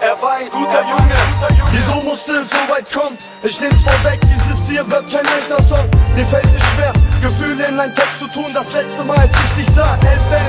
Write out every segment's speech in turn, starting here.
er war ein guter Junge. Wieso musste es so weit kommen? Ich nehm's vorweg, dieses hier wird kein leichter Song. Mir fällt es schwer, Gefühle in einen Text zu tun. Das letzte Mal, als ich dich sah, 11.11.,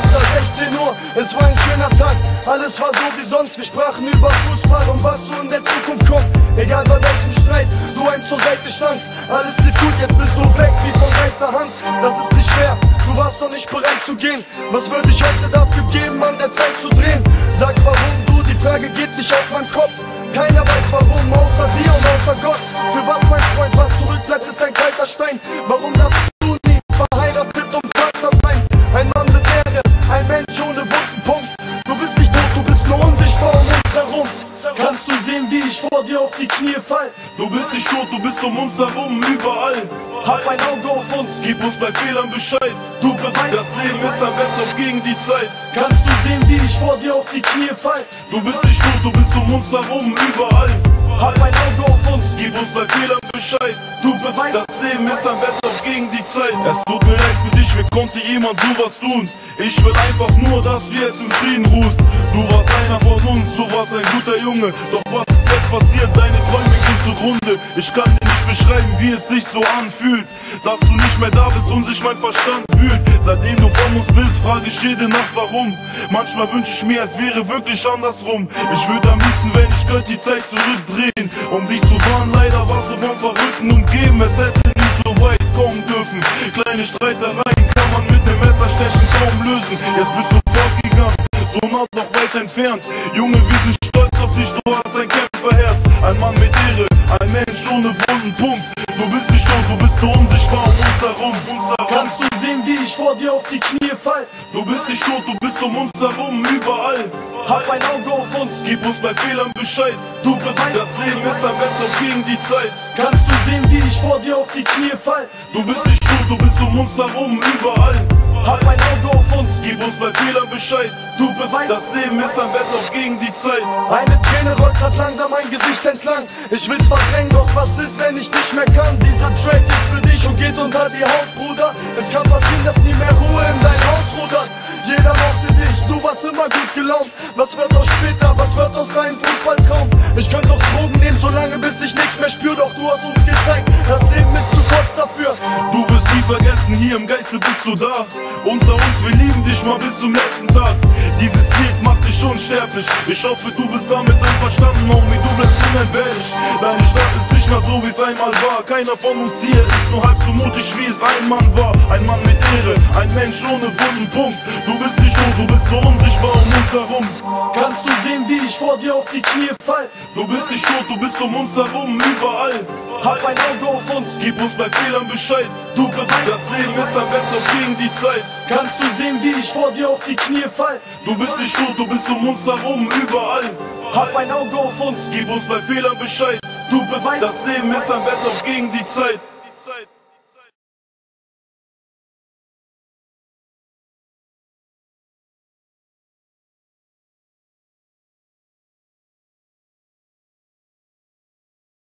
16 Uhr, es war ein schöner Tag. Alles war so wie sonst, wir sprachen über Fußball und was so in der Zukunft kommt. Egal bei welchem Streit, du einem zur Seite standst. Alles lief gut, jetzt bist du weg wie von geister Hand. Das ist nicht schwer, du warst doch nicht bereit zu gehen. Was würde ich heute dafür geben, an der Zeit zu drehen? Sag warum du, die Frage geht nicht aus meinem Kopf. Keiner weiß warum, außer wir und außer Gott. Für was, mein Freund, was zurückbleibt, ist ein kalter Stein. Warum darfst du nie verheiratet und Vater sein? Ein Mann mit Ehre, ein Mensch ohne Wundenpunkt. Du bist nicht tot, du bist nur unsichtbar um uns herum. Kannst du sehen, wie ich vor dir auf die Knie fall? Du bist nicht tot, du bist um uns herum, überall. Hab ein Auge auf uns, Gib uns bei Fehlern Bescheid. Du beweist, das Leben ist am Wettlauf gegen die Zeit. kannst du sehen, wie ich vor dir auf die Knie fall? Du bist nicht tot, du bist um uns herum, überall. Hab ein Auge auf uns, Gib uns bei Fehlern Bescheid. du beweist, Das Leben ist am Wettlauf gegen die Zeit. Es tut mir leid für dich, wie konnte jemand sowas tun? Ich will einfach nur, dass wir jetzt im Frieden ruhst. Du warst einer von uns, du warst ein guter Junge. Doch was ist jetzt passiert? Deine Träume gehen zugrunde. Ich kann dir nicht beschreiben, wie es sich so anfühlt, dass du nicht mehr da bist und sich mein Verstand wühlt. Seitdem du von uns bist, frage ich jede Nacht warum. Manchmal wünsche ich mir, es wäre wirklich andersrum. Ich würde am liebsten, wenn ich könnte, die Zeit zurückdrehen, um dich zu warnen. Leider warst du vom Verrückten umgeben, es hätte nicht so weit kommen dürfen. Kleine Streitereien kann man mit dem Messerstechen kaum lösen. Jetzt bist du fortgegangen, so nah noch weit entfernt. Junge, wir sind stolz auf dich, du hast ein Kämpferherz. Ein Mann mit Ehre, ein Mensch ohne wunden Punkt. Du bist nicht tot, du bist nur unsichtbar um uns herum. kannst du sehen, wie ich vor dir auf die Knie fall? Du bist nicht tot, du bist um uns herum, überall. Hab ein Auge auf uns, Gib uns bei Fehlern Bescheid. du beweist, Das Leben ist am Wettlauf gegen die Zeit. kannst du sehen, wie ich vor dir auf die Knie fall? Du bist nicht tot, du bist um uns herum, überall. Hab ein Auge auf uns, Gib uns bei Fehlern Bescheid. du beweist, Das Leben ist am Wettlauf gegen die Zeit. eine Träne rollt grad langsam mein Gesicht entlang. Ich will's verdrängen, doch was ist, wenn ich nicht mehr kann? Dieser Track ist für dich und geht unter die Haut, Bruder. Es kann passieren, dass nie mehr Ruhe in dein Haus rudert. Jeder mochte dich, du warst immer gut gelaunt. Was wird aus später, was wird aus deinem Fußballtraum? Ich könnte auch Drogen nehmen, solange bis ich nichts mehr spür. Doch du hast uns gezeigt, das Leben ist zu kurz dafür. Du wirst nie vergessen, hier im Geiste bist du da. Unter uns, wir lieben dich mal bis zum letzten Tag. Dieses Lied macht dich unsterblich. Ich hoffe, du bist damit einverstanden, Homie, du bleibst unentbehrlich. Deine Stadt ist nicht mehr so, wie es einmal war. Keiner von uns hier ist nur halb so mutig, wie es ein Mann war. Ein Mann mit Ehre, ein Mensch ohne wunden Punkt. Du bist nicht tot, du bist nur unsichtbar um uns herum. Kannst du sehen, wie ich vor dir auf die Knie fall? Du bist nicht tot, du bist um uns herum, überall. Hab ein Auge auf uns, Gib uns bei Fehlern Bescheid. du beweist, Das Leben ist am Wettlauf gegen die Zeit. kannst du sehen, wie ich vor dir auf die Knie fall? Du bist nicht tot, du bist um uns herum, überall. Hab ein Auge auf uns, Gib uns bei Fehlern Bescheid. du beweist, Das Leben ist am Wettlauf gegen die Zeit.